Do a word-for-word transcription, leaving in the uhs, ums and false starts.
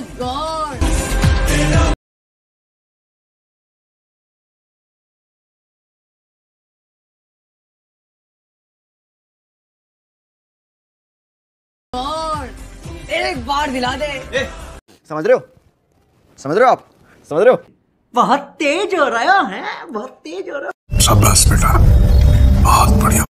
God. एक बार दिला दे। ए, समझ रहे हो समझ रहे हो आप समझ रहे हो? बहुत तेज हो रहा है, बहुत तेज हो रहा है। शाबाश बेटा, बहुत बढ़िया।